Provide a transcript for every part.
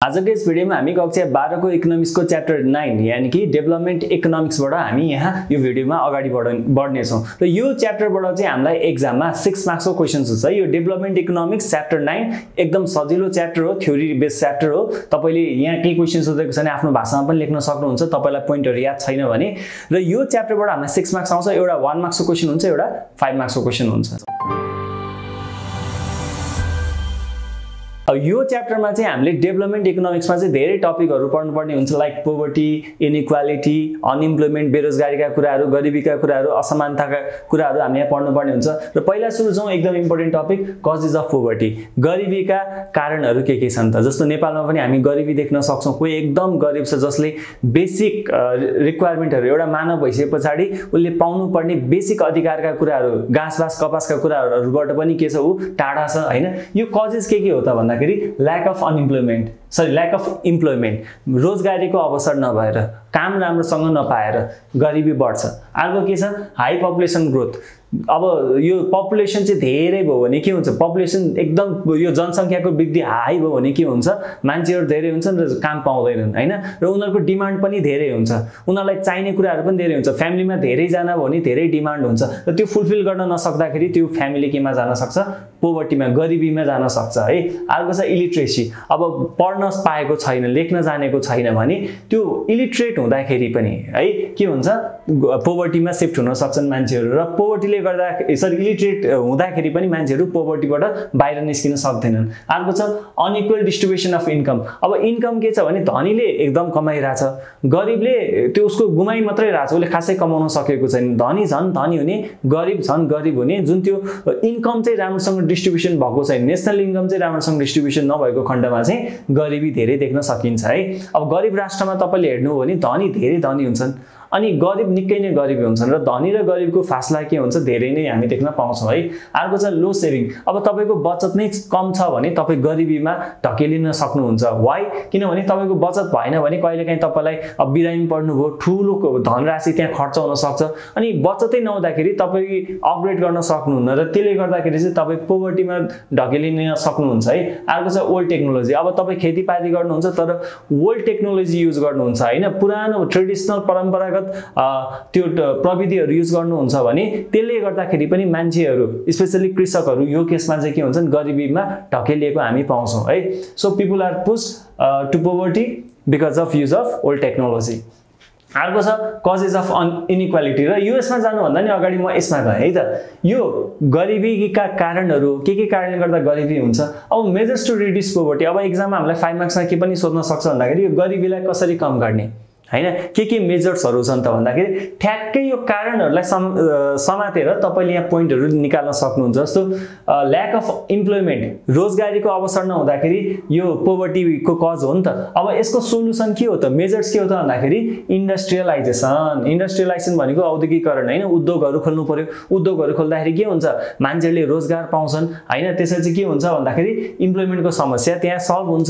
आजको यस भिडियोमा हामी कक्षा 12 को इकोनोमिक्सको च्याप्टर 9 यानी कि डेभलपमेन्ट इकोनोमिक्सबाट हामी यहाँ यो भिडियोमा अगाडि बढ्ने छौं र यो च्याप्टरबाट चाहिँ हामीलाई एक्जाममा 6 मार्क्सको क्वेशन्स हुन्छ। यो डेभलपमेन्ट इकोनोमिक्स च्याप्टर 9 एकदम सजिलो च्याप्टर हो, थ्योरी बेस्ड च्याप्टर हो। तपाईले यहाँ के क्वेशन्स सोधेको छ भने आफ्नो भाषामा पनि लेख्न सक्नुहुन्छ, तपाईलाई पोइन्टहरु याद छैन भने। र यो च्याप्टरबाट हामीलाई 6 मार्क्स आउँछ, एउटा 1 मार्क्सको क्वेशन हुन्छ, एउटा 5 मार्क्सको क्वेशन हुन्छ। यो च्याप्टरमा चाहिँ हामीले डेभलपमेन्ट इकोनोमिक्समा चाहिँ धेरै टपिकहरु पढ्नुपर्ने हुन्छ, लाइक पोभर्टी, इनइक्वालिटी, अनइम्प्लोयमेन्ट, बेरोजगारीका कुराहरु, गरिबीका कुराहरु, असमानताका कुराहरु हामी यहाँ पढ्नुपर्ने हुन्छ। र पहिला सुरु जाउँ एकदम important topic causes of poverty. गरिबीका कारणहरु के छन् त? जस्तो नेपालमा पनि हामी गरिबी देख्न सक्छौं। कोही एकदम गरिब छ जसले बेसिक रिक्वायरमेन्टहरु एउटा मानव भइसकेपछि उले पाउनु पर्ने बेसिक अधिकारका कुराहरु, घाँसबास कपासका कुराहरुबाट पनि के छ उ टाढा छ हैन। यो कजेस के हो त भन्दा lack of unemployment, lack of employment, रोजगारीको अवसर नभएर, काम राम्रोसँग नपाएर गरिबी बढ्छ। अर्को के छ? High population growth. अब यो पपुलेसन चाहिँ धेरै भयो भने के हुन्छ? पपुलेसन एकदम यो जनसंख्याको वृद्धि हाई भयो भने के हुन्छ? मान्छेहरु धेरै हुन्छन् र काम पाउँदैनन् हैन, र उनीहरुको डिमान्ड पनि धेरै हुन्छ, उनीहरुलाई चाहिने कुराहरु पनि धेरै हुन्छ। फ्यामिलीमा धेरै जना भयो भने धेरै डिमान्ड हुन्छ र त्यो फुलफिल गर्न नसक्दाखेरि त्यो फ्यामिली केमा जान सक्छ? पोभर्टीमा, गरिबीमा जान सक्छ है। अर्को छ इलिट्रेसी। अब पढ्न पाएको छैन, लेख्न जानेको छैन भने त्यो इलिटरेट हुँदाखेरि पनि है के हुन्छ? पोभर्टीमा शिफ्ट हुन सक्छन् मान्छेहरु, र पोभर्टीले गर्दा इलिटरेट हुँदाखेरि पनि मान्छेहरु पोभर्टीबाट बाहिर निस्किन सक्दैनन्। अर्को छ अनइक्वल डिस्ट्रिब्युसन अफ इन्कम। अब इन्कम के छ भने धनीले एकदम कमाइराछ, गरिबले त्यो उसको गुमाइ मात्रै राछ, उले खासै कमाउन सकेको छैन। धनी झन् धनी हुने, गरिब झन् गरिब हुने, जुन त्यो इन्कम चाहिँ राम्रोसँग डिस्ट्रिब्युसन भएको छैन, नेशनल इन्कम चाहिँ राम्रोसँग डिस्ट्रिब्युसन नभएको खण्डमा चाहिँ गरिबी धेरै देख्न सकिन्छ है। अब गरिब राष्ट्रमा तपाईले हेर्नु हो भने धनी धेरै धनी हुन्छन् अनि गरिब निकै नै गरिब हुन्छन्, र धनी र गरिबको फासला के हुन्छ? धेरै नै हामी देख्न पाउँछौं है। अर्को छ लो सेभिङ। अब तपाईको बचत नै कम छ भने तपाई गरिबीमा ढकेलिन सक्नुहुन्छ। व्हाई? किनभने तपाईको बचत भएन भने कहिलेकाहीँ तपाईलाई अब बिरामी पर्नुभयो, ठूलो धनराशि त्यहाँ खर्च हुन सक्छ, अनि बचतै नहुँदाखेरि तपाई अपग्रेड गर्न सक्नुहुन्न, र त्यसले गर्दाखेरि चाहिँ तपाई पोभर्टीमा ढकेलिन सक्नुहुन्छ है। अर्को छ ओल्ड टेक्नोलोजी। अब तपाई खेतीपाती गर्नुहुन्छ तर ओल्ड टेक्नोलोजी युज गर्नुहुन्छ हैन, पुरानो ट्रेडिसनल परम्परागत त्यो प्रविधिहरु युज गर्नुहुन्छ भने त्यसले गर्दाखेरि पनि मान्छेहरु स्पेशली कृषकहरु यो केसमा चाहिँ के हुन्छन्? गरिबीमा ढकेलिएको हामी पाउँछौं है। So people are pushed to poverty because of use of old technology. अर्को छ कजेस अफ इनइक्वालिटी, र युएसमा जानु भन्दा नि अगाडि म यसमा गए है त। यो गरिबीका कारणहरु के कारणले गर्दा गरिबी हुन्छ? अब मेजर्स टु रिड्युस पोभर्टी। अब एक्जाममा हामीलाई 5 मार्क्समा के पनि सोध्न सक्छ भन्दाखेरि यो गरिबीलाई कसरी कम गर्ने हैन, के मेजर्सहरु छन् त भन्दाखेरि ठ्याक्कै यो कारणहरुलाई समातेर तपाईले यहाँ पोइन्टहरु निकाल्न सक्नुहुन्छ। जस्तो ल्याक अफ इम्प्लोयमेन्ट, रोजगारीको अवसर नहुँदाखेरि यो पोभर्टीको कज हो नि त। अब यसको सोलुसन के हो त? मेजर्स के हो त भन्दाखेरि इन्डस्ट्रियलाइजेसन। इन्डस्ट्रियलाइजेसन भनेको औद्योगिकरण हैन, उद्योगहरु खोल्नु पर्यो। उद्योगहरु खोल्दाखेरि के हुन्छ? मान्छेले रोजगार पाउँछन् हैन, त्यसैले के हुन्छ भन्दाखेरि इम्प्लोयमेन्टको समस्या त्यहाँ सल्भ हुन्छ।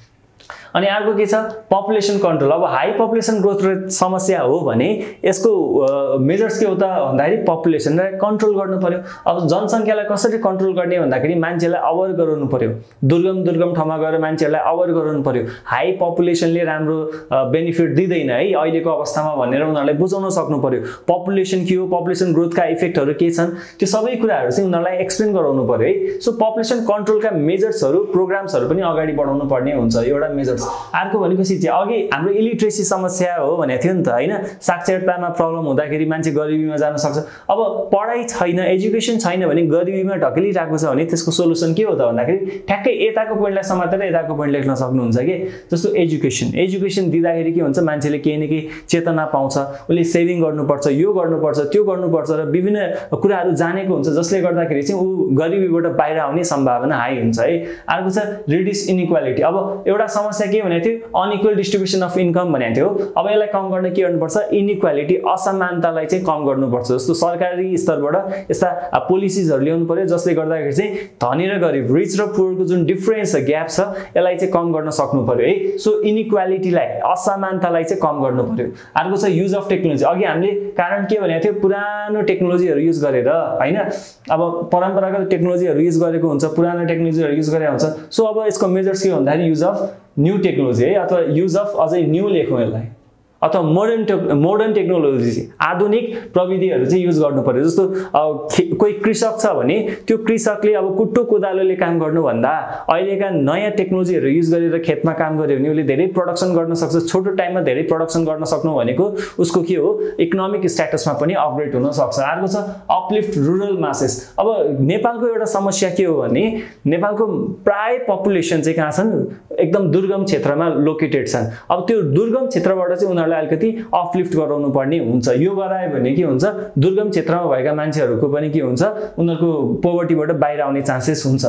अनि अर्को के छ? Population control. अब हाई पपुलेसन ग्रोथ रेट समस्या हो भने यसको मेजर्स के हो त भन्दाखेरि पपुलेसनलाई कन्ट्रोल गर्नु पर्यो। अब जनसंख्यालाई कसरी कन्ट्रोल गर्ने भन्दाखेरि मान्छेलाई अवेयर गराउनु पर्यो, दुर्गम ठाउँमा गएर मान्छेलाई अवेयर गराउनु पर्यो। हाई पपुलेसनले राम्रो बेनिफिट दिदैन है अहिलेको अवस्थामा भनेर उनीहरुलाई बुझाउन सक्नु पर्यो। पपुलेसन के हो, पपुलेसन ग्रोथका इफेक्टहरु के छन्, त्यो सबै कुराहरु चाहिँ उनीहरुलाई एक्सप्लेन गराउनु पर्यो है। सो पपुलेसन कन्ट्रोलका मेजर्सहरु, प्रोग्राम्सहरु पनि अगाडि बढाउनु पर्ने हुन्छ, एउटा मेजर। अर्को भनेको शिक्षा। अघि हाम्रो इलिट्रेसी समस्या हो भनेको थियो नि त हैन, साक्षरतामा प्रब्लम हुँदाखेरि मान्छे गरिबीमा जान सक्छ। अब पढाइ छैन, एजुकेसन छैन भने गरिबीमा ढकेलिरहेको छ भने त्यसको सोलुसन के हो त भन्दाखेरि ठ्याक्कै यताको पोइन्टलाई समातेर यताको पोइन्ट लेख्न सक्नुहुन्छ के। जस्तो एजुकेसन दिँदाखेरि के हुन्छ? मान्छेले केही न केही चेतना पाउँछ, उले सेभिङ गर्नुपर्छ, यो गर्नुपर्छ, त्यो गर्नुपर्छ, र विभिन्न कुराहरु जानेको हुन्छ, जसले गर्दाखेरि चाहिँ उ गरिबीबाट बाहिर आउने सम्भावना हाई हुन्छ है। अर्को छ रिड्युस इनइक्वालिटी। अब एउटा समस्या के भनेको थियो? अनइक्वल डिस्ट्रिब्युसन अफ इन्कम भनेको थियो। अब यसलाई कम गर्न के गर्नुपर्छ? इनइक्वालिटी, असमानतालाई चाहिँ कम गर्नुपर्छ। जस्तो सरकारी स्तरबाट यस्ता पोलिसीजहरु ल्याउनु पर्यो जसले गर्दाखेरि चाहिँ धनी र गरिब, रिच र पुअरको जुन डिफरेन्स छ, ग्याप छ, यसलाई चाहिँ कम गर्न सक्नु पर्यो है। सो इनइक्वालिटीलाई, असमानतालाई चाहिँ कम गर्नु पर्यो। अर्को छ युज अफ टेक्नोलोजी। अघि हामीले कारण के भनेको थियो? पुरानो टेक्नोलोजीहरु युज गरेर हैन, अब परम्परागत टेक्नोलोजीहरु युज गरेको हुन्छ, पुरानो टेक्नोलोजीहरु युज गरेको हुन्छ। सो अब यसको मेजर्स के भन्दाखेरि युज अफ न्यू टेक्नोलोजी है अथवा युज अफ अझै न्यू लेखौँ यसलाई अथवा मोडर्न टेक्नोलोजी आधुनिक प्रविधिहरू चाहिँ युज गर्नु पर्यो जस्तो कोही कृषक छ भने त्यो कृषकले अब कुट्टो कोदालोले काम गर्नुभन्दा अहिलेका नयाँ टेक्नोलोजीहरू युज गरेर खेतमा काम गर्यो भने उसले धेरै प्रोडक्सन गर्न सक्छ छोटो टाइममा धेरै प्रोडक्सन गर्न सक्नु भनेको उसको के हो इकोनोमिक स्ट्याटसमा पनि अपग्रेड हुन सक्छ अर्को छ अपलिफ्ट रुरल मासेस अब नेपालको एउटा समस्या के हो भने नेपालको प्राय पपुलेसन चाहिँ कहाँ छन् एकदम दुर्गम क्षेत्रमा लोकेटेड छन् अब त्यो दुर्गम क्षेत्रबाट चाहिँ उनीहरूलाई अलिकति अपलिफ्ट गराउनु पर्ने हुन्छ यो गरायो भने के हुन्छ दुर्गम क्षेत्रमा भएका मान्छेहरूको पनि के हुन्छ उनीहरूको पोभर्टीबाट बाहिर आउने चान्सेस हुन्छ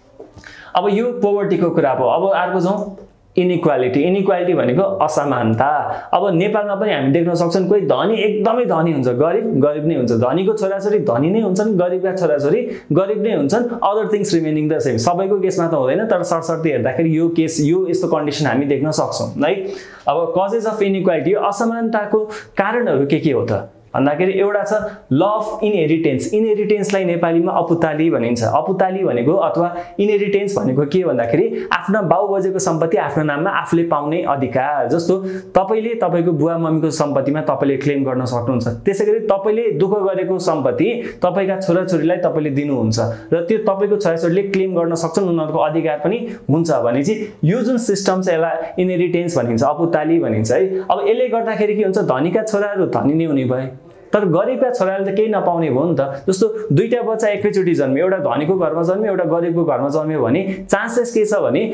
अब यो पोभर्टीको कुरा भयो अब अर्को जाउँ इनइक्वालिटी भनेको असमानता अब नेपालमा पनि हामी देख्न सक्छौं कोही धनी एकदमै धनी हुन्छ गरिब नै हुन्छ धनीको छोराछोरी धनी नै हुन्छन् गरिबका छोराछोरी गरिब नै हुन्छन् other things remaining the same सबैको केसमा त हुँदैन तर सरसर्ती हेर्दाखेरि यो केस यो यस्तो कन्डिसन हामी देख्न सक्छौं है अब कजेस अफ इनइक्वालिटी असमानताको कारणहरू के हो त भन्दाखेरि एउटा छ ल अफ इनहेरिटेन्सलाई नेपालीमा अपुताली भनिन्छ अपुताली भनेको अथवा इनहेरिटेन्स भनेको के भन्दाखेरि आफ्ना बाउबजेको सम्पत्ति आफ्नो नाममा आफूले पाउने अधिकार जस्तो तपाईले तपाईको बुवा मम्मीको सम्पत्तिमा तपाईले क्लेम गर्न सक्नुहुन्छ त्यसैगरी तपाईले दुःख गरेको सम्पत्ति तपाईका छोराछोरीलाई तपाईले दिनुहुन्छ र त्यो तपाईको छोराछोरीले क्लेम गर्न सक्छन् उनीहरुको अधिकार पनि हुन्छ भने चाहिँ यो जुन सिस्टम छ यसलाई इनहेरिटेन्स भनिन्छ अपुताली भनिन्छ है अब यसले गर्दाखेरि के हुन्छ धनीका छोराहरु धनी नै हुने भए तर गरिबका छोराले त केही नपाउने भयो नि त जस्तो दुईटा बच्चा एकैचोटी जन्मियो एउटा धनीको घरमा जन्मियो एउटा गरिबको घरमा जन्मियो भने चान्सेस के छ भने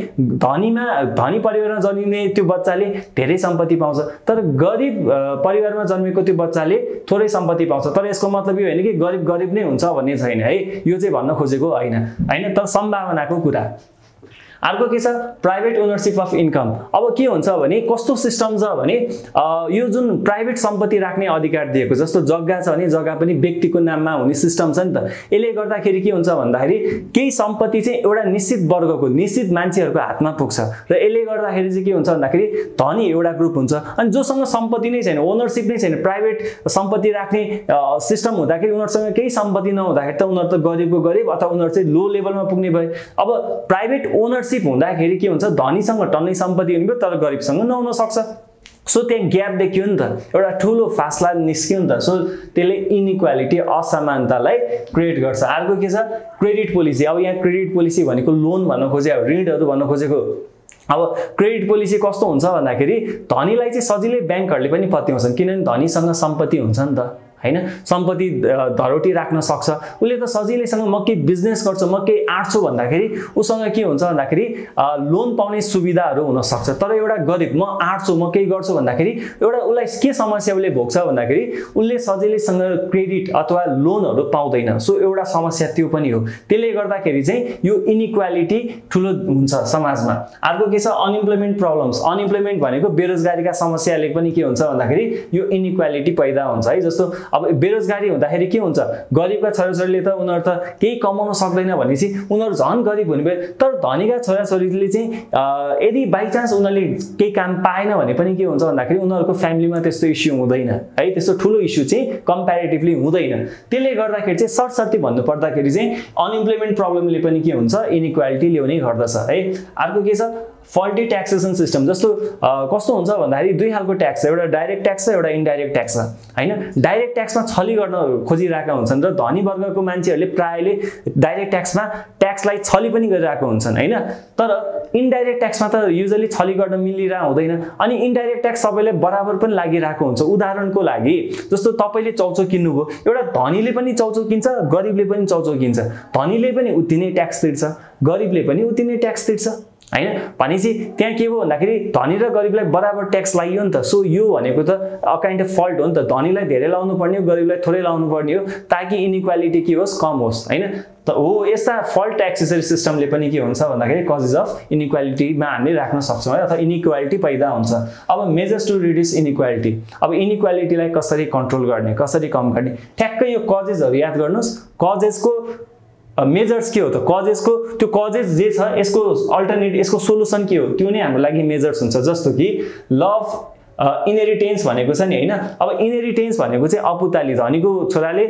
धनी परिवारमा जन्मिने त्यो बच्चाले धेरै सम्पत्ति पाउँछ तर गरिब परिवारमा जन्मेको त्यो बच्चाले थोरै सम्पत्ति पाउँछ तर यसको मतलब यो हैन कि गरिब नै हुन्छ भन्ने छैन है यो चाहिँ भन्न खोजेको हैन तर सम्भावनाको कुरा अर्को के छ प्राइभेट ओनरशिप अफ इन्कम अब के हुन्छ भने कस्तो सिस्टम छ भने यो जुन प्राइभेट सम्पत्ति राख्ने अधिकार दिएको जस्तो जग्गा छ भने जग्गा पनि व्यक्तिको नाममा हुने सिस्टम छ नि त यसले गर्दाखेरि के हुन्छ भन्दाखेरि केही सम्पत्ति चाहिँ एउटा निश्चित वर्गको निश्चित मान्छेहरुको हातमा पुग्छ र यसले गर्दाखेरि चाहिँ के हुन्छ भन्दाखेरि धनी एउटा ग्रुप हुन्छ अनि जोसँग सम्पत्ति नै छैन ओनरशिप नै छैन प्राइभेट सम्पत्ति राख्ने सिस्टम हुँदाखेरि उनीहरुसँग केही सम्पत्ति नहुँदाखेरि त उनीहरु त गरिबको गरिब अथवा उनीहरु चाहिँ लो लेभलमा पुग्ने भए अब प्राइभेट ओनरशिप हुँदाखेरि के हुन्छ धनीसँग टन्नै सम्पत्ति हुने तर गरिबसँग नहुन सक्छ सो त्यहाँ ग्याप देखियो नि त एउटा ठूलो फासला निस्कियो नि त सो त्यसले इनइक्वालिटी असमानतालाई क्रिएट गर्छ अर्को के छ क्रेडिट पोलिसी अब यहाँ क्रेडिट पोलिसी भनेको लोन भन्न खोजेको ऋणहरु भन्न खोजेको अब क्रेडिट पोलिसी कस्तो हुन्छ भन्दाखेरि धनीलाई चाहिँ सजिलै बैंकहरुले पनि पत्याउँछन् किनभने धनीसँग सम्पत्ति हुन्छ नि त हैन सम्पत्ति धरोटी राख्न सक्छ उले त सजिलैसँग म के बिजनेस गर्छु म के आर्ट्छु भन्दाखेरि उसँग के हुन्छ भन्दाखेरि लोन पाउने सुविधाहरु हुन सक्छ तर एउटा गरिब म आर्ट्छु म के गर्छु भन्दाखेरि एउटा उलाई के समस्या उले भोग्छ भन्दाखेरि उले सजिलैसँग क्रेडिट अथवा लोनहरु पाउँदैन सो एउटा समस्या त्यो पनि हो त्यसले गर्दाखेरि चाहिँ यो इनइक्वालिटी ठूलो हुन्छ समाजमा अर्को के छ अनइम्प्लोयमेन्ट प्रब्लम्स अनइम्प्लोयमेन्ट भनेको बेरोजगारीका समस्याले पनि के हुन्छ भन्दाखेरि यो इनइक्वालिटी पैदा हुन्छ है जस्तो अब बेरोजगारी हुँदाखेरि के हुन्छ गरिबका छोराछोरीले त उनीहरु त केही कमाउन सक्दैन भनेपछि उनीहरु झन् गरिब हुने भए तर धनीका छोराछोरीले चाहिँ यदि बाइ चान्स उनीहरुले केही काम पाएन भने पनि के हुन्छ भन्दाखेरि उनीहरुको फ्यामिलीमा त्यस्तो इस्यु हुँदैन है त्यस्तो ठूलो इस्यु चाहिँ कम्प्यारेटिभली हुँदैन त्यसले गर्दाखेरि चाहिँ सर्टसर्ती भन्नु पर्दाखेरि चाहिँ अनइम्प्लोयमेन्ट प्रब्लमले पनि के हुन्छ इनइक्वालिटी ल्याउने गर्दछ है अर्को के छ फल्टी ट्याक्सेसन सिस्टम जस्तो कस्तो हुन्छ भन्दाखेरि दुई खालको ट्याक्स एउटा डाइरेक्ट ट्याक्स छ एउटा इन्डाइरेक्ट ट्याक्स छ हैन डाइरेक्ट ट्याक्समा छली गर्न खोजिरहेका हुन्छन् र धनी वर्गको मान्छेहरुले प्रायले डाइरेक्ट ट्याक्समा ट्याक्सलाई छली पनि गरिरहेका हुन्छन् हैन तर इन्डाइरेक्ट ट्याक्समा त युजुअली छली गर्न मिलिरा हुँदैन अनि इन्डाइरेक्ट ट्याक्स सबैले बराबर पनि लागिरहेको हुन्छ उदाहरणको लागि जस्तो तपाईले चाउचाउ किन्नुभयो एउटा धनीले पनि चाउचाउ किन्छ गरिबले पनि चाउचाउ किन्छ धनीले पनि उति नै ट्याक्स तिर्छ गरिबले पनि उति नै ट्याक्स तिर्छ हैन भनेपछि त्यहाँ के हो भन्दाखेरि धनी र गरिबलाई बराबर ट्याक्स लाग्यो नि त सो यो भनेको त अ काइन्ड अफ फल्ट हो नि त धनीलाई धेरै लाउनु पर्ने हो गरिबलाई थोरै लाउनु पर्ने हो ताकि इनइक्वालिटी के होस् कम होस् हैन त हो यस्ता फल्ट ट्याक्सेसरी सिस्टमले पनि के हुन्छ भन्दाखेरि कजेस अफ इनइक्वालिटीमा हामीले राख्न सक्छौं है अथवा इनइक्वालिटी पैदा हुन्छ अब मेजर्स टु रिड्युस इनइक्वालिटी अब इनइक्वालिटीलाई कसरी कन्ट्रोल गर्ने कसरी कम गर्ने ठ्याक्कै यो कजेसहरु याद गर्नुस् कजेसको मेजर्स के हो त कजेसको त्यो कजेस जे छ यसको अल्टरनेट यसको सोलुसन के हो त्यो नै हाम्रो लागि मेजर्स हुन्छ जस्तो कि ल अफ इनहेरिटेन्स भनेको छ नि हैन। अब इनहेरिटेन्स भनेको चाहिँ अपुताली, धनीको छोराले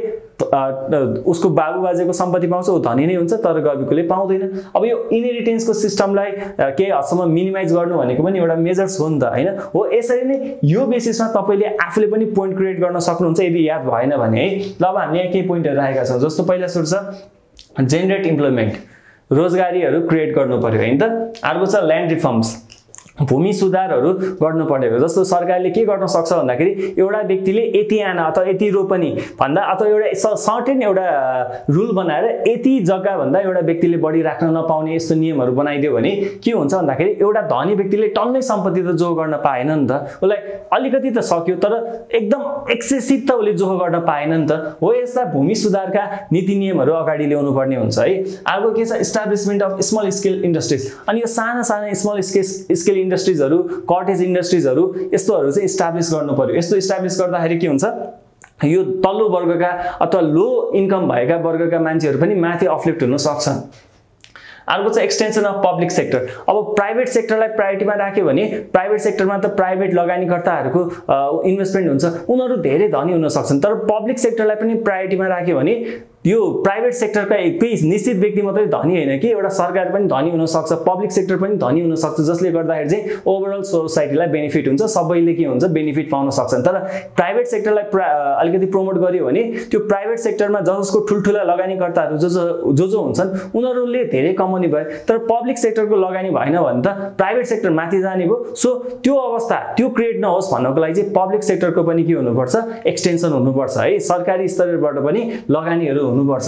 उसको बाबुबाजेको सम्पत्ति पाउँछ, ऊ धनी नै हुन्छ, तर गरीबकोले पाउँदैन। अब यो इनहेरिटेन्सको सिस्टमलाई केही हदसम्म मिनिमाइज गर्नु भनेको पनि एउटा मेजर्स हो नि त हैन। हो यसरी नै यो बेसिसमा तपाईले आफूले पनि पोइन्ट क्रिएट गर्न सक्नुहुन्छ यदि याद भएन भने है। ल अब हामीले यहाँ केही पोइन्टहरु राखेका छौं, जस्तो पहिला सुरु छ जेनरेट इम्प्लोयमेन्ट, रोजगारीहरु क्रिएट गर्नु पर्यो हैन त। अर्को छ ल्यान्ड रिफर्म्स, भूमि सुधारहरु गर्नु पर्यो। जस्तो सरकारले के गर्न सक्छ भन्दाखेरि एउटा व्यक्तिले यति आना अथवा यति रोपनी भन्दा अथवा एउटा सर्टेन एउटा रुल बनाएर यति जग्गा भन्दा एउटा व्यक्तिले बढी राख्न नपाउने यस्तो नियमहरु बनाइदियो भने के हुन्छ भन्दाखेरि एउटा धनी व्यक्तिले टन्नै सम्पत्ति त जोग गर्न पाएन नि त, उलाई अलिकति त सक्यो तर एकदम एक्सेसिभ त उले जोग गर्न पाएन नि त। हो यस्ता भूमि सुधारका नीति नियमहरु अगाडि ल्याउनु पर्ने हुन्छ है। अर्को के छ establishment of small scale industries, अनि यो साना साना स्मल स्केल इन्डस्ट्रीजहरु, कटेज इन्डस्ट्रीजहरु यस्तोहरु चाहिँ इस्टाब्लिश गर्नु पर्यो। यस्तो इस्टाब्लिश गर्दाखेरि के हुन्छ यो तल्लो वर्गका अथवा लो इन्कम भएका वर्गका मान्छेहरु पनि माथि अपलिफ्ट हुन सक्छन्। अर्को चाहिँ एक्सटेन्सन अफ पब्लिक सेक्टर। अब प्राइभेट सेक्टरलाई प्रायोरिटीमा राख्यो भने प्राइभेट सेक्टरमा त प्राइभेट लगानीकर्ताहरुको इन्भेस्टमेन्ट हुन्छ, उनीहरु धेरै धनी हुन सक्छन्। तर पब्लिक सेक्टरलाई पनि प्रायोरिटीमा राख्यो भने यो प्राइभेट सेक्टरका केही निश्चित व्यक्ति मात्रै धनी हैन कि एउटा सरकार पनि धनी हुन सक्छ, पब्लिक सेक्टर पनि धनी हुन सक्छ, जसले गर्दाखेरि चाहिँ ओभरअल सोसाइटीलाई बेनिफिट हुन्छ, सबैले के हुन्छ बेनिफिट पाउन सक्छन्। तर प्राइभेट सेक्टरलाई अलिकति प्रमोट गर्यो भने त्यो प्राइभेट सेक्टरमा जसको ठुलठुला लगानीकर्ताहरु जो हुन्छन् उनीहरुले धेरै कमाउने भए, तर पब्लिक सेक्टरको लगानी भएन भने त प्राइभेट सेक्टर माथि जाने भयो। सो त्यो अवस्था त्यो क्रिएट नहोस् भन्नको लागि चाहिँ पब्लिक सेक्टरको पनि के हुनुपर्छ एक्सटेन्सन हुनुपर्छ है, सरकारी स्तरबाट पनि लगानीहरु हुनुपर्छ।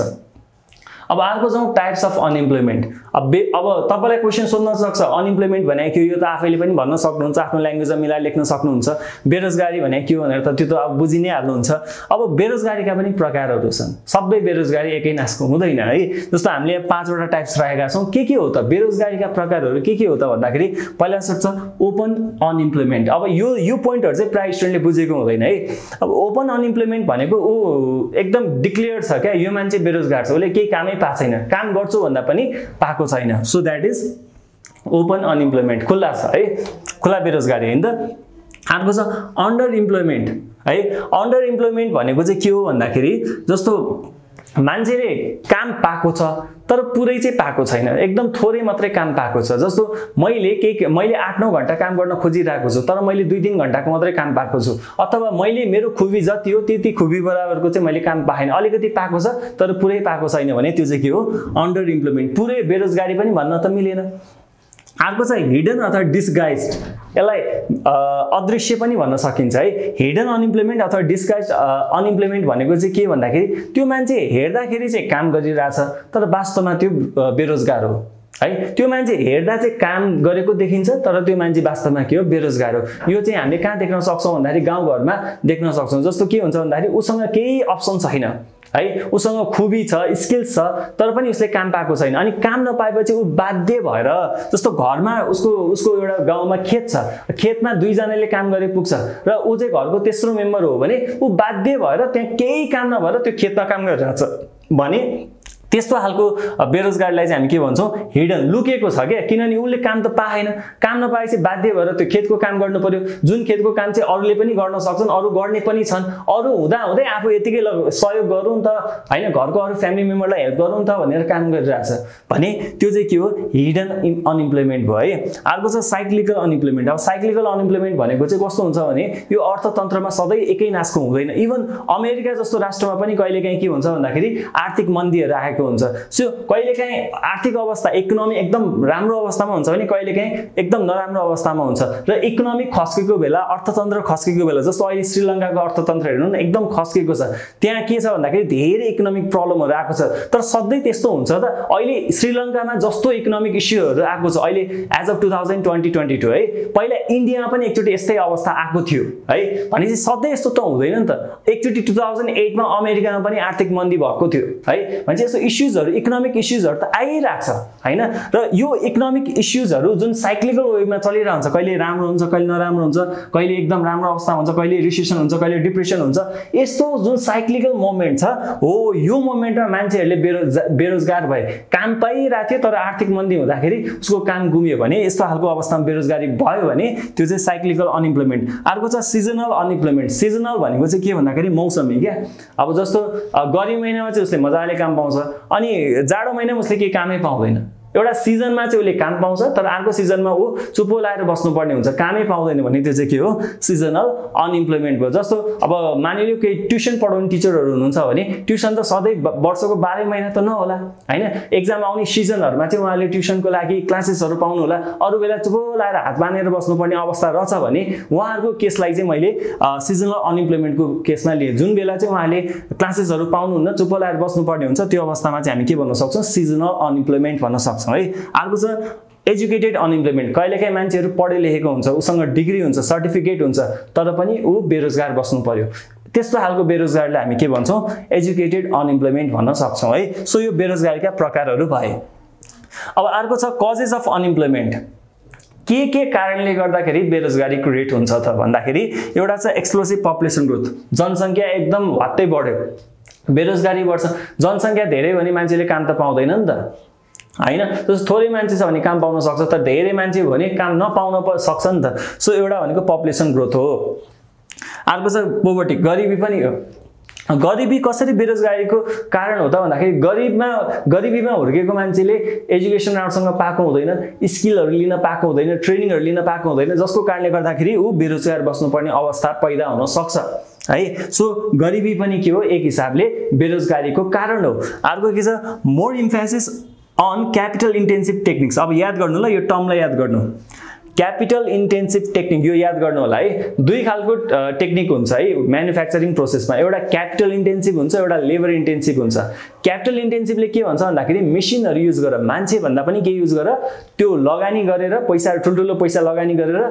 अब अर्को जाउँ टाइप्स अफ अनइम्प्लोयमेन्ट। अब तपाईलाई क्वेशन सोध्न सक्छ अनइम्प्लोयमेन्ट भने के हो, यो त आफैले पनि भन्न सक्नुहुन्छ, आफ्नो ल्याङ्ग्वेजमा मिलाएर लेख्न सक्नुहुन्छ। बेरोजगारी भने के हो भनेर त त्यो त अब बुझि नै हाल्नुहुन्छ। अब बेरोजगारीका पनि प्रकारहरु छन्, सबै बेरोजगारी एकै नासको हुँदैन है। जस्तो हामीले 5 वटा टाइप्स राखेका छौं। के हो त बेरोजगारीका प्रकारहरु के हो त भन्दाखेरि पहिला सुरु छ ओपन अनइम्प्लोयमेन्ट। अब यो पोइन्टहरु चाहिँ प्राय स्टुडेन्टले बुझेको हुँदैन है। अब ओपन अनइम्प्लोयमेन्ट भनेको ऊ एकदम डिक्लेयर्ड छ क्या, यो मान्छे बेरोजगार छ, उले केही कामै पाएको छैन, काम गर्छु भन्दा पनि पाएको छैन। So that is open unemployment, खुला छ है, खुला बेरोजगारी हैन त। अर्को छ अन्डर इम्प्लोयमेन्ट है। अन्डर इम्प्लोयमेन्ट भनेको चाहिँ के हो भन्दाखेरि जस्तो मान्छेले काम पाएको छ तर पुरै चाहिँ पाएको छैन, एकदम थोरै मात्रै काम पाएको छ। जस्तो मैले 8-9 घण्टा काम गर्न खोजिरहेको छु तर मैले 2-3 घण्टाको मात्रै काम पाएको छु, अथवा मैले मेरो खुबी जति हो त्यति खुबी बराबरको चाहिँ मैले काम पाएन, अलिकति पाएको छ तर पुरै पाएको छैन भने त्यो चाहिँ के हो अन्डर इम्प्लोयमेन्ट, पुरै बेरोजगारी पनि भन्न त मिलेन। अर्को चाहिँ हिडन अथवा डिस्गाइज्ड, यसलाई अदृश्य पनि भन्न सकिन्छ है। हिडन अनइम्प्लोयमेन्ट अथवा डिस्गाइज्ड अनइम्प्लोयमेन्ट भनेको चाहिँ के भन्दाखेरि त्यो मान्छे हेर्दाखेरि चाहिँ काम गरिरहेछ तर वास्तवमा त्यो बेरोजगार हो है। त्यो मान्छे हेर्दा चाहिँ काम गरेको देखिन्छ तर त्यो मान्छे वास्तवमा के हो बेरोजगार हो। यो चाहिँ हामीले कहाँ देख्न सक्छौं भन्दाखेरि गाउँघरमा देख्न सक्छौं। जस्तो के हुन्छ भन्दाखेरि उसँग केही अप्सन छैन है, उसँग खुबी छ, स्किल्स छ तर पनि उसले काम पाएको छैन, अनि काम नपाएपछि ऊ बाध्य भएर, जस्तो घरमा उसको एउटा गाउँमा खेत छ, खेतमा 2 जनाले काम गरे पुग्छ र ऊ चाहिँ घरको तेस्रो मेम्बर हो भने ऊ बाध्य भएर त्यहाँ केही काम नभएर त्यो खेतमा काम गरिरहेछ भने त्यस्तो खालको बेरोजगारलाई चाहिँ हामी के भन्छौं हिडन, लुकेको छ के, किनभने उले काम त पाएन, काम नपाएपछि बाध्य भएर त्यो खेतको काम गर्नु पर्यो, जुन खेतको काम चाहिँ अरूले पनि गर्न सक्छन्, अरू गर्ने पनि छन्, अरू हुँदै आफू यतिकै सहयोग गरौँ त हैन, घरको अरू फ्यामिली मेम्बरलाई हेल्प गरौँ त भनेर काम गरिरहेछ भने त्यो चाहिँ के हो हिडन अनइम्प्लोयमेन्ट भयो है। अर्को छ साइक्लिकल अनइम्प्लोयमेन्ट। अब साइक्लिकल अनइम्प्लोयमेन्ट भनेको चाहिँ कस्तो हुन्छ भने यो अर्थतन्त्रमा सधैँ एकै नासको हुँदैन। इभन अमेरिका जस्तो राष्ट्रमा पनि कहिलेकाहीँ के हुन्छ भन्दाखेरि आर्थिक मन्दीहरु आएको हुन्छ। सो कहिलेकाहीँ आर्थिक अवस्था इकोनोमी एकदम राम्रो अवस्थामा हुन्छ भने कहिलेकाहीँ एकदम नराम्रो अवस्थामा हुन्छ र इकोनोमी खस्केको बेला, अर्थतन्त्र खस्केको बेला, जस्तो अहिले श्रीलङ्काको अर्थतन्त्र हेर्नु न एकदम खस्केको छ, त्यहाँ के छ भन्दाखेरि धेरै इकोनोमिक प्रब्लमहरु आएको छ। तर सधैँ त्यस्तो हुन्छ त अहिले श्रीलङ्कामा जस्तो इकोनोमिक इस्युहरु आएको छ अहिले एज अफ 2022 है, पहिला इन्डियामा पनि एकचोटी यस्तै अवस्था आएको थियो है, भनेपछि सधैँ यस्तो त हुँदैन नि त। एकचोटी 2008 मा अमेरिकामा पनि आर्थिक मन्दी भएको थियो है, भनेपछि यस्तो इश्युजहरु इकोनोमिक इश्युजहरु त आइराछ हैन र यो इकोनोमिक इश्युजहरु जुन साइक्लिकल वेमा चलिरहन्छ कहिले राम्रो हुन्छ कहिले नराम्रो हुन्छ कहिले एकदम राम्रो अवस्था हुन्छ कहिले रिसेसन हुन्छ कहिले डिप्रेसन हुन्छ यस्तो जुन साइक्लिकल मोमेन्ट छ हो यो मोमेन्टमा मान्छेहरुले बेरोजगार भए काम पाइराथे तर आर्थिक मन्दी हुँदाखेरि उसको काम गुमियो भने यस्तो खालको अवस्थामा बेरोजगारी भयो भने त्यो चाहिँ साइक्लिकल अनइम्प्लोयमेन्ट अर्को छ सिजनल अनइम्प्लोयमेन्ट सिजनल भनेको चाहिँ के भन्दाखेरि मौसमी क्या अब जस्तो गर्मी महिनामा चाहिँ उसले मजाले काम पाउँछ अनि जाडो महिनामा उसले के कामै पाउँदैन एउटा सिजनमा चाहिँ उसले काम पाउँछ तर अर्को सिजनमा उ चुप्पो लाएर बस्नुपर्ने हुन्छ कामै पाउँदैन भने त्यो चाहिँ के हो सिजनल अनइम्प्लोयमेन्ट भयो जस्तो अब मानिलियो केही ट्युसन पढाउने टिचरहरु हुनुहुन्छ भने ट्युसन त सधैँ वर्षको 12 महिना त नहोला हैन एक्जाम आउने सिजनहरुमा चाहिँ उहाँले ट्युसनको लागि क्लासेसहरु पाउनु होला अरु बेला चुप्पो लाएर हात बाँधेर बस्नुपर्ने अवस्था रहछ भने उहाँहरुको केसलाई चाहिँ मैले सिजनल अनइम्प्लोयमेन्टको केसमा लिए जुन बेला चाहिँ उहाँले क्लासेसहरु पाउनुहुन्न चुप्पो लाएर बस्नुपर्ने हुन्छ त्यो अवस्थामा चाहिँ हामी के भन्न सक्छौं सिजनल अनइम्प्लोयमेन्ट भन्न सक्छौं है अर्को छ एजुकेटेड अनइम्प्लोयमेन्ट कहिलेकाहीँ मान्छेहरु पढे लेखेको हुन्छ उसँग डिग्री हुन्छ सर्टिफिकेट हुन्छ तर पनि उ बेरोजगार बस्नु पर्यो त्यस्तो खालको बेरोजगारलाई हामी के भन्छौं एजुकेटेड अनइम्प्लोयमेन्ट भन्न सक्छौं है सो यो बेरोजगारीका प्रकारहरु भए अब अर्को छ कजेस अफ अनइम्प्लोयमेन्ट के कारणले गर्दाखेरि बेरोजगारी क्रिएट हुन्छ त भन्दाखेरि एउटा छ एक्सप्लोसिभ पपुलेसन ग्रोथ जनसंख्या एकदम हट्टै बढ्यो बेरोजगारी बढ्छ जनसंख्या धेरै भने मान्छेले काम त पाउँदैन नि त हैन जस्तो थोरै मान्छे छ भने काम पाउन सक्छ तर धेरै मान्छे भने काम नपाउन सक्छ नि त सो एउटा भनेको पपुलेसन ग्रोथ हो अर्को छ पोभर्टी गरिबी पनि हो गरिबी कसरी बेरोजगारीको कारण हो त भन्दाखेरि गरिबीमा हुर्केको मान्छेले एजुकेसन राम्रोसँग पाएको हुँदैन स्किलहरु लिन पाएको हुँदैन ट्रेनिङहरु लिन पाएको हुँदैन जसको कारणले गर्दाखेरि उ बेरोजगार बस्नुपर्ने अवस्था पैदा हुन सक्छ है सो गरिबी पनि के हो एक हिसाबले बेरोजगारीको कारण हो अर्को के छ more emphasis on capital intensive techniques अब याद गर्नु ल यो टर्मलाई याद गर्नु क्यापिटल इन्टेन्सिभ टेक्निक यो याद गर्नु होला है दुई खालको टेक्निक हुन्छ है म्यानुफ्याक्चरिङ प्रोसेसमा एउटा क्यापिटल इन्टेन्सिभ हुन्छ एउटा लेबर इन्टेन्सिभ हुन्छ क्यापिटल इन्टेन्सिभले के भन्छ भन्दाखेरि मेसिनहरु युज गरेर मान्छे भन्दा पनि के युज गरेर त्यो लगानी गरेर पैसा ठुलठुलो पैसा लगानी गरेर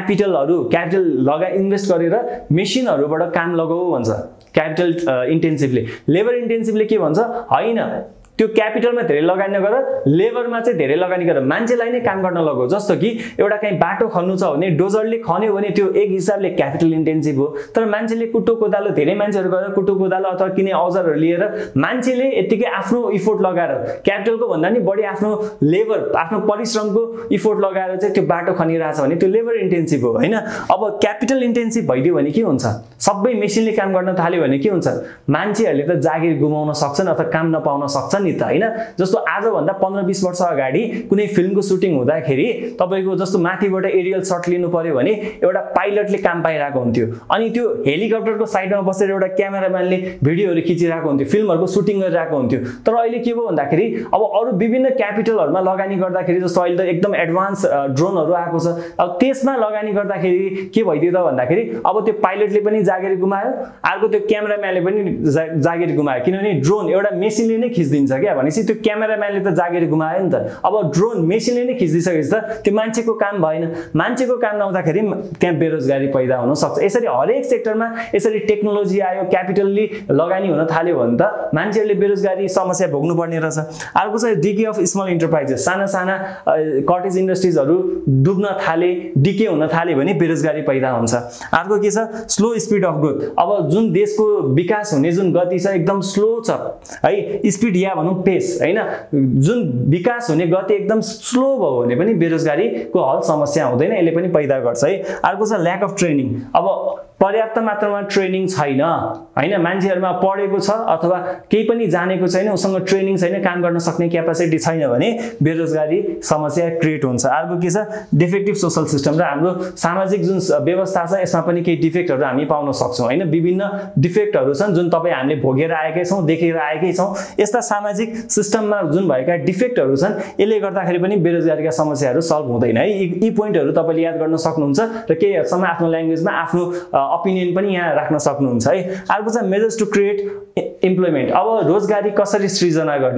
क्यापिटल इन्भेस्ट गरेर मेसिनहरुबाट काम लगाऊ भन्छ क्यापिटल इन्टेन्सिभले लेबर इन्टेन्सिभले के भन्छ हैन त्यो क्यापिटलमा धेरै लगानी नगर लेबरमा चाहिँ धेरै लगानी गरेर मान्छेलाई नै काम गर्न लगाऊ जस्तो कि एउटा कहीं बाटो खन्नु छ भने डोजरले खन्यो भने त्यो एक हिसाबले क्यापिटल इन्टेन्सिभ हो तर मान्छेले कुटो कोदालो धेरै मान्छेहरु गरेर कुटो कोदालो अथवा किने औजारहरु लिएर मान्छेले यतिकै आफ्नो इफोर्ट लगाएर क्यापिटलको भन्दा नि बढी आफ्नो लेबर आफ्नो परिश्रमको इफोर्ट लगाएर चाहिँ त्यो बाटो खनिरहेछ भने त्यो लेबर इन्टेन्सिभ हो हैन अब क्यापिटल इन्टेन्सिभ भइदियो भने के हुन्छ सबै मेसिनले काम गर्न थाल्यो भने के हुन्छ मान्छेहरुले त जागिर गुमाउन सक्छन् अथवा काम नपाउन सक्छन् नि त हैन जस्तो आज भन्दा 15-20 वर्ष अगाडि कुनै फिल्मको सुटिङ हुँदाखेरि तपाईको जस्तो माथिबाट एरियल शट लिनु पर्यो भने एउटा पाइलटले काम पाइरहेको हुन्थ्यो अनि त्यो हेलिकप्टरको साइडमा बसेर एउटा क्यामेराम्यानले भिडियोहरु खिचिरहेको हुन्थ्यो फिल्महरुको सुटिङ गरिरहेको हुन्थ्यो तर अहिले के भयो भन्दाखेरि अब अरु विभिन्न क्यापिटलहरुमा लगानी गर्दाखेरि जस्तो अहिले त एकदम एडभान्स ड्रोनहरु आएको छ अब त्यसमा लगानी गर्दाखेरि के भइदियो त भन्दाखेरि अब त्यो पाइलटले पनि जागिर गुमायो अर्को त्यो क्यामेराम्यानले पनि जागिर गुमायो किनभने ड्रोन एउटा मेसिनले नै खिच्दिन्छ क्या भनेपछि त्यो क्यामेराम्यानले त जागिर गुमायो नि त अब ड्रोन मेसिनले नै खिच्दिसकेपछि त त्यो मान्छेको काम भएन मान्छेको काम नहुँदाखेरि त्यहाँ बेरोजगारी पैदा हुन सक्छ यसरी हरेक सेक्टरमा यसरी टेक्नोलोजी आयो क्यापिटलले लगानी हुन थाल्यो भने त मान्छेहरुले बेरोजगारी समस्या भोग्नु पर्ने रहेछ अर्को चाहिँ डिके अफ स्मल एन्टरप्राइजेस साना कटेज इन्डस्ट्रीजहरु डुब्न थाले डिके हुन थाले भने बेरोजगारी पैदा हुन्छ अर्को के छ स्लो स्पीड अफ ग्रोथ अब जुन देशको विकास हुने जुन गति छ एकदम स्लो छ है स्पीड या भनौं पेस हैन जुन विकास हुने गति एकदम स्लो भयो भने पनि बेरोजगारीको हल समस्या हुँदैन यसले पनि पैदा गर्छ है अर्को छ ल्याक अफ ट्रेनिङ अब पर्याप्त मात्रामा ट्रेनिङ छैन हैन मान्छेहरुमा पढेको छ अथवा केही पनि जानेको छैन उसँग ट्रेनिङ छैन काम गर्न सक्ने क्यापासिटी छैन भने बेरोजगारी समस्या क्रिएट हुन्छ अर्को के छ डिफेक्टिभ सोशल सिस्टम र हाम्रो सामाजिक जुन व्यवस्था छ यसमा पनि केही डिफेक्टहरु हामी पाउन सक्छौं हैन विभिन्न डिफेक्टहरु छन् जुन तपाई हामीले भोगेर आएकै छौं देखेर आएकै छौं यस्ता सामाजिक सिस्टममा जुन भएका डिफेक्टहरु छन् यसले गर्दाखेरि पनि बेरोजगारीका समस्याहरु सल्भ हुँदैन है यी पोइन्टहरु तपाईले याद गर्न सक्नुहुन्छ र केही हदसम्म आफ्नो ल्याङ्ग्वेजमा आफ्नो ओपिनियन पनि यहाँ राख्न सक्नुहुन्छ है अर्को चाहिँ मेजर्स टु क्रिएट इम्प्लोयमेन्ट अब रोजगारी कसरी सृजना गर्ने त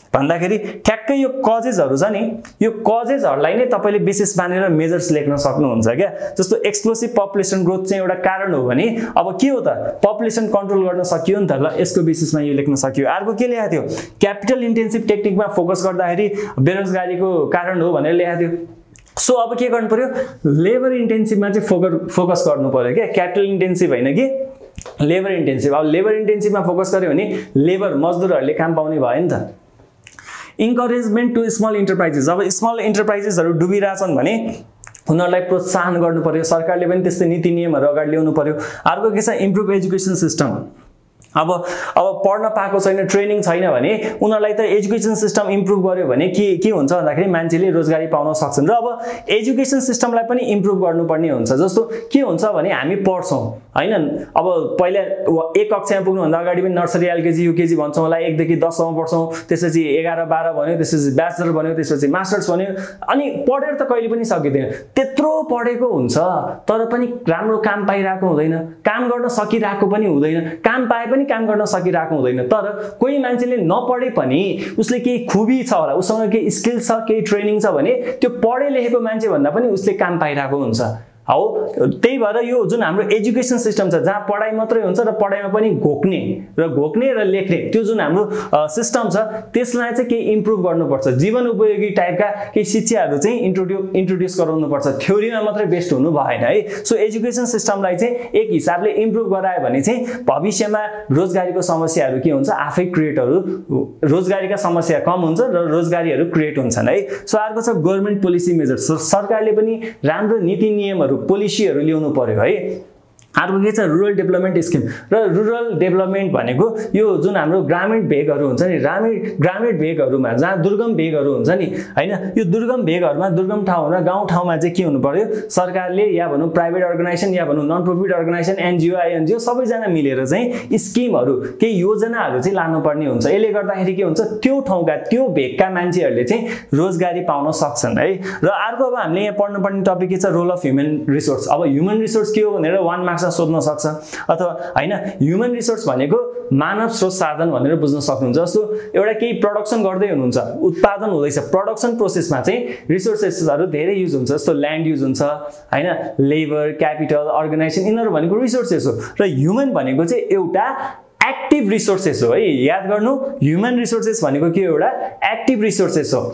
भन्दाखेरि ठ्याक्कै यो कजेसहरु छ नि यो कजेसहरुलाई नै तपाईले बेसिस मानेर मेजर्स लेख्न सक्नुहुन्छ क्या जस्तो एक्सप्लोसिभ पपुलेसन ग्रोथ चाहिँ एउटा कारण हो भने अब के हो त पपुलेसन कन्ट्रोल गर्न सकियो नि त ल यसको बेसिसमा यो लेख्न सकियो अर्को के लेखेको थियो क्यापिटल इन्टेन्सिभ टेक्निकमा फोकस गर्दाखेरि बेरोजगारीको कारण हो भनेर लेखेको थियो सो अब के गर्नु पर्यो लेबर इन्टेन्सिभमा चाहिँ फोकस गर्नु पर्यो के क्यापिटल इन्टेन्सिभ हैन कि लेबर इन्टेन्सिभ अब लेबर इन्टेन्सिभमा फोकस गर्यो भने लेबर मजदुरहरुले काम पाउने भयो नि त इन्करेजमेन्ट टु स्मल इन्टरप्राइजेस अब स्मल इन्टरप्राइजेसहरु डुबिरहेछन् भने उनीहरुलाई प्रोत्साहन गर्नु पर्यो सरकारले पनि त्यस्तै नीति नियमहरु अगाडि ल्याउनु पर्यो अर्को के छ इम्प्रुभ एजुकेसन सिस्टम अब पढ्न पाएको छैन ट्रेनिङ छैन भने उनीहरुलाई त एजुकेसन सिस्टम इम्प्रुभ गर्यो भने के हुन्छ भन्दाखेरि मान्छेले रोजगारी पाउन सक्छन् र अब एजुकेसन सिस्टमलाई पनि इम्प्रुभ गर्नुपर्ने हुन्छ जस्तो के हुन्छ भने हामी पढ्छौं हैन अब पहिला एक कक्षामा पुग्नु भन्दा अगाडि पनि नर्सरी एलकेजी युकेजी भन्छौं होला 1 देखि 10 सम्म पढ्छौं त्यसपछि 11 12 भन्यो त्यसपछि ब्याचलर भन्यो त्यसपछि मास्टर्स भन्यो अनि पढेर त कहिले पनि सकिदैन त्यत्रो पढेको हुन्छ तर पनि राम्रो काम पाइराको हुँदैन काम गर्न सकिराको पनि हुँदैन काम पाए पनि काम गर्न सकिराको हुँदैन तर कोही मान्छेले नपढे पनि उसले केही खुबी छ होला उसँग केही स्किल छ केही ट्रेनिङ छ भने त्यो पढे लेखेको मान्छे भन्दा पनि उसले काम पाइराको हुन्छ हो त्यही भएर यो जुन हाम्रो एजुकेसन सिस्टम छ जहाँ पढाइ मात्रै हुन्छ र पढाइमा पनि घोक्ने र लेख्ने त्यो जुन हाम्रो सिस्टम छ त्यसलाई चाहिँ केही इम्प्रुभ गर्नुपर्छ जीवन उपयोगी टाइपका केही शिक्षाहरु चाहिँ इन्ट्रोड्युस गराउनुपर्छ थ्योरीमा मात्रै बेस्ड हुनु भएन है सो एजुकेसन सिस्टमलाई चाहिँ एक हिसाबले इम्प्रुभ गरायो भने चाहिँ भविष्यमा रोजगारीको समस्याहरु के हुन्छ आफै रोजगारीका समस्या कम हुन्छ र रोजगारीहरु क्रिएट हुन्छन् है सो अर्को छ गभर्नमेन्ट पोलिसी मेजर्स सरकारले पनि राम्रो नीति नियमहरु पोलिसीहरु ल्याउनु पर्यो है अर्को के छ रुरल डेभलपमेन्ट स्किम र रुरल डेभलपमेन्ट भनेको यो जुन हाम्रो ग्रामीण भेगहरु हुन्छ नि ग्रामीण भेगहरुमा जहाँ दुर्गम भेगहरु हुन्छ नि हैन यो दुर्गम भेगहरुमा दुर्गम ठाउँ र गाउँ ठाउँमा चाहिँ के हुनु पर्यो सरकारले या भनौं प्राइभेट अर्गनाइजेसन या भनौं non profit organisation NGO INGO सबैजना मिलेर चाहिँ स्किमहरु केही योजनाहरु चाहिँ लानु पर्ने हुन्छ यसले गर्दाखेरि के हुन्छ त्यो ठाउँका त्यो भेगका मान्छेहरुले चाहिँ रोजगारी पाउन सक्छन् है र अर्को अब हामीले यहाँ पढ्नु पर्ने टपिक के छ रोल अफ ह्युमन रिसोर्स अब ह्युमन रिसोर्स के हो भनेर 1 मार्क्स सोध्न सक्छ अथवा हैन ह्युमन रिसोर्स भनेको मानव स्रोत साधन भनेर बुझ्न सक्नुहुन्छ जस्तो एउटा केही प्रोडक्सन गर्दै हुनुहुन्छ उत्पादन हुँदैछ प्रोडक्सन प्रोसेसमा चाहिँ रिसोर्सेसहरु धेरै युज हुन्छ जस्तो ल्यान्ड युज हुन्छ हैन लेबर क्यापिटल अर्गनाइजेसन यिनीहरु भनेको रिसोर्सेस हो र ह्युमन भनेको चाहिँ एउटा एक्टिभ रिसोर्सेस हो है याद गर्नु ह्युमन रिसोर्सेस भनेको के एउटा एक्टिभ रिसोर्सेस हो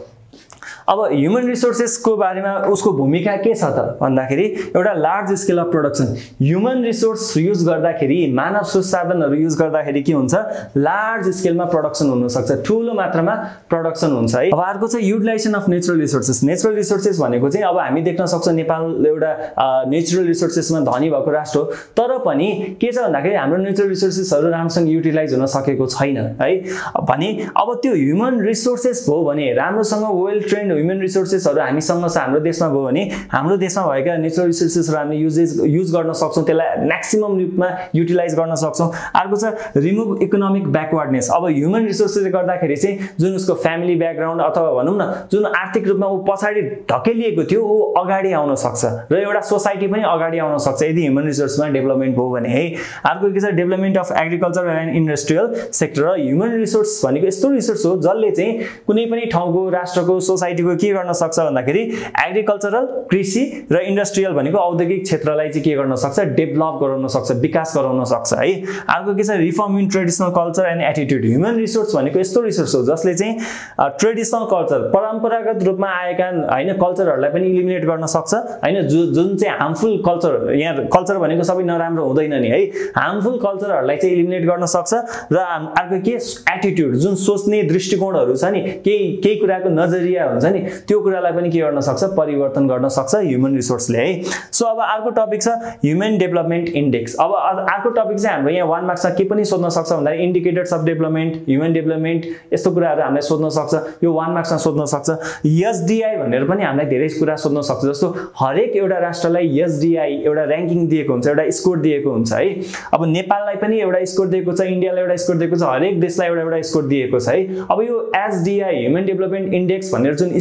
अब ह्युमन रिसोर्सेस को बारेमा उसको भूमिका के छ त भन्दाखेरि एउटा large scale of production human resource use गर्दाखेरि मानव स्रोत साधनहरु युज गर्दाखेरि के हुन्छ लार्ज स्केलमा प्रोडक्सन हुन सक्छ ठूलो मात्रामा प्रोडक्सन हुन्छ है अब अर्को चाहिँ युटिलाइजेसन अफ नेचुरल रिसोर्सेस भनेको चाहिँ अब हामी देख्न सक्छौं नेपाल एउटा नेचुरल रिसोर्सेसमा धनी भएको राष्ट्र हो तर पनि के छ भन्दाखेरि हाम्रो नेचुरल रिसोर्सेसहरु राम्रोसँग युटिलाइज हुन सकेको छैन है भने अब त्यो ह्युमन रिसोर्सेस हो भने राम्रोसँग वेल ट्रेन्ड ह्युमन रिसोर्सेसहरु हामीसँग छ हाम्रो देशमा भयो भने हाम्रो देशमा भएका नेचुरल रिसोर्सेसहरु हामीले युज गर्न सक्छौं त्यसलाई म्याक्सिमम रूपमा युटिलाइज गर्न सक्छौं अर्को छ रिमुभ इकोनोमिक ब्याकवर्डनेस अब ह्युमन रिसोर्सेसले गर्दाखेरि चाहिँ जुन उसको फ्यामिली ब्याकग्राउन्ड अथवा भनौं न जुन आर्थिक रूपमा उ पछाडी धकेलिएको थियो उ अगाडि आउन सक्छ र एउटा सोसाइटी पनि अगाडि आउन सक्छ यदि ह्युमन रिसोर्समा डेभलपमेन्ट भयो भने है अर्को के छ development of agriculture and industrial sector र ह्युमन रिसोर्स भनेको यस्तो रिसोर्स हो जसले चाहिँ कुनै पनि ठाउँको राष्ट्रको सोसाइटीको के गर्न सक्छ भन्दाखेरि एग्रिकल्चरल कृषि र इन्डस्ट्रियल भनेको औद्योगिक क्षेत्रलाई चाहिँ के गर्न सक्छ डेभलप गराउन सक्छ विकास गराउन सक्छ है अर्को के छ reform in traditional culture and attitude human resource भनेको यस्तो रिसोर्स हो जसले चाहिँ ट्रेडिसनल कल्चर परम्परागत रूपमा आएका हैन कल्चरहरुलाई पनि इलिमिनेट गर्न सक्छ हैन जुन चाहिँ हार्मफुल कल्चर यहाँ कल्चर भनेको सबै नराम्रो हुँदैन नि है हार्मफुल कल्चरहरुलाई चाहिँ इलिमिनेट गर्न सक्छ र अर्को के एटिट्युड जुन सोच्ने दृष्टिकोणहरु छ नि केही कुराको नजरिया हुन्छ नि त्यो कुरालाई पनि के गर्न सक्छ परिवर्तन गर्न सक्छ ह्युमन रिसोर्सले है सो अब अर्को टपिक छ ह्युमन डेभलपमेन्ट इन्डेक्स अब अर्को टपिक चाहिँ हाम्रो यहाँ 1 मार्क्समा के पनि सोध्न सक्छ भन्दा indicators of development human development यस्तो कुराहरु हामीले सोध्न सक्छ यो 1 मार्क्समा सोध्न सक्छ एसडीआई भनेर पनि हामीलाई धेरै कुरा सोध्न सक्छ जस्तो हरेक एउटा राष्ट्रलाई एसडीआई एउटा र्यांकिङ दिएको हुन्छ एउटा स्कोर दिएको हुन्छ है अब नेपाललाई पनि एउटा स्कोर दिएको छ इन्डियालाई एउटा स्कोर दिएको छ हरेक देशलाई एउटा स्कोर दिएको छ है अब यो एसडीआई ह्युमन डेभलपमेन्ट इन्डेक्स भनेर जुन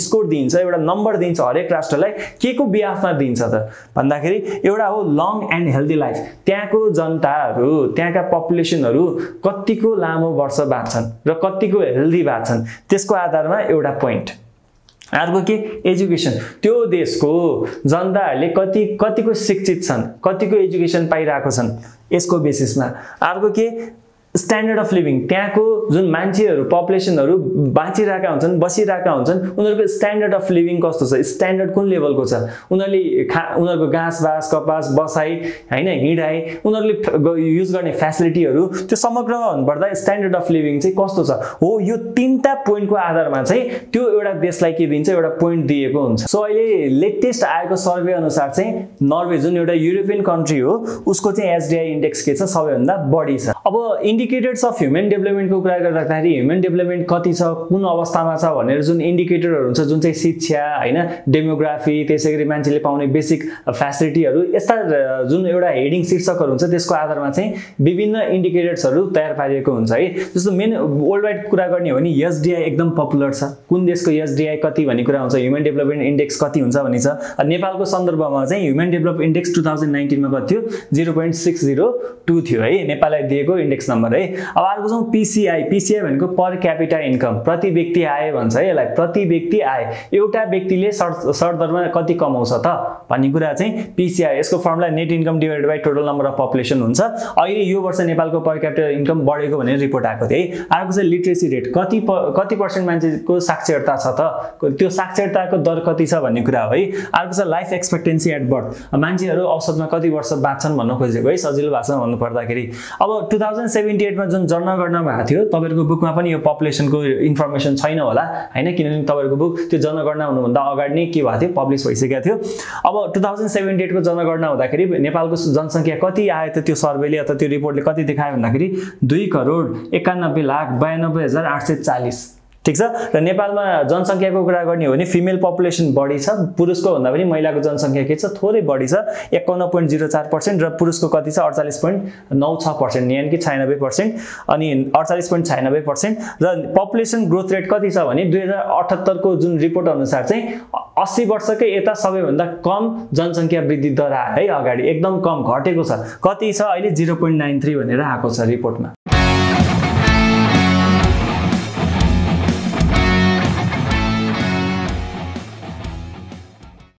स्कोर दिन्छ, एउटा नम्बर दिन्छ हरेक राष्ट्रलाई, के को बिहाफमा दिन्छ त भन्दाखेरि एउटा हो लङ एन्ड हेल्दी लाइफ। त्यहाँको जनताहरू, त्यहाँका पपुलेसनहरू कतिको लामो वर्ष बाँच्छन् र कतिको हेल्दी बाँच्छन्, त्यसको आधारमा एउटा पोइन्ट। अर्को के एजुकेसन, त्यो देशको जनताहरूले कतिको शिक्षित छन्, कतिको एजुकेसन पाइरहेको छन्, यसको बेसिसमा। अर्को के स्ट्यान्डर्ड अफ लिभिङ, त्यहाँको जुन मान्छेहरू पपुलेसनहरू बाँचिरहेका हुन्छन्, बसिरहेका हुन्छन्, उनीहरूको स्ट्यान्डर्ड अफ लिभिङ कस्तो छ, स्ट्यान्डर्ड कुन लेभलको छ, उनीहरूको घाँसबास कपास बसाइ होइन हिँडाइ उनीहरूले युज गर्ने फेसिलिटीहरू, त्यो समग्रमा भन्नुपर्दा स्ट्यान्डर्ड अफ लिभिङ चाहिँ कस्तो छ हो। यो तीनटा पोइन्टको आधारमा चाहिँ त्यो एउटा देशलाई के दिन्छ, एउटा पोइन्ट दिएको हुन्छ। सो अहिले लेटेस्ट आएको सर्वे अनुसार चाहिँ नर्वे जुन एउटा युरोपियन कन्ट्री हो उसको चाहिँ एसडिआई इन्डेक्स के छ, सबैभन्दा बढी छ। अब इन्डिकेटर्स अफ ह्युमन डेभलपमेन्टको कुरा गर्दाखेरि ह्युमन डेभलपमेन्ट कति छ, कुन अवस्थामा छ भनेर जुन इन्डिकेटरहरू हुन्छ, जुन चाहिँ शिक्षा होइन, डेमोग्राफी, त्यसैगरी मान्छेले पाउने बेसिक फेसिलिटीहरू, यस्ता जुन एउटा हेडिङ शीर्षकहरू हुन्छ त्यसको आधारमा चाहिँ विभिन्न इन्डिकेटर्सहरू तयार पारिएको हुन्छ है। जस्तो मेन वर्ल्ड वाइड कुरा गर्ने हो भने एसडिआई एकदम पपुलर छ। कुन देशको एसडिआई कति भन्ने कुरा हुन्छ, ह्युमन डेभलपमेन्ट इन्डेक्स कति हुन्छ भन्ने छ। नेपालको सन्दर्भमा चाहिँ ह्युमन डेभलपमेन्ट इन्डेक्स 2019 मा कति थियो, 0.602 थियो है, नेपाललाई दिएको इन्डेक्स नम्बर है। अब अर्को छ पीसीआई। पीसीआई भनेको पर क्यापिटा इन्कम, प्रति व्यक्ति आय भन्छ है यसलाई, प्रति व्यक्ति आय। एउटा व्यक्तिले सरदरमा कति कमाउँछ त भन्ने कुरा चाहिँ पीसीआई, यसको formula net income divided by total number of population हुन्छ। अहिले यो वर्ष नेपालको पर क्यापिटा इन्कम बढेको भनेर रिपोर्ट आएको थियो है। अर्को चाहिँ लिटरेसी रेट, कति पर्सेन्ट मान्छेको साक्षरता छ त, त्यो साक्षरताको दर कति छ भन्ने कुरा हो है। अर्को चाहिँ लाइफ एक्सपेक्टेन्सी एट बर्थ, मान्छेहरू औसतमा कति वर्ष बाँच्छन् भन्न खोजेको है, सजिलो भाषामा भन्नु पर्दाखेरि। अब 2078 मा जुन जनगणना भएको थियो, तपाईहरुको बुकमा पनि यो पपुलेसनको इन्फर्मेसन छैन होला हैन, किनभने तपाईहरुको बुक त्यो जनगणना हुनुभन्दा अगाडि नै के भएको थियो, पब्लिश भइसकेको थियो। अब 2078 को जनगणना हुँदाखेरि नेपालको जनसंख्या कति आयो त, त्यो सर्वेले अथवा त्यो रिपोर्टले कति देखायो भन्दाखेरि 2,91,92,840 ठीक छ। र नेपालमा जनसंख्याको कुरा गर्ने हो भने फिमेल पपुलेसन बढी छ, पुरुषको भन्दा पनि महिलाको जनसंख्या के छ, थोरै बढी छ, 51.04% र पुरुषको कति छ 48.96%, यानी कि 96%, अनि 48.96%। र पपुलेसन ग्रोथ रेट कति छ भने 2078 को जुन रिपोर्ट अनुसार चाहिँ 80 वर्षकै यता सबैभन्दा कम जनसंख्या वृद्धि दर आयो है, अगाडि एकदम कम घटेको छ, कति छ अहिले 0.93 भनेर आएको छ रिपोर्टमा।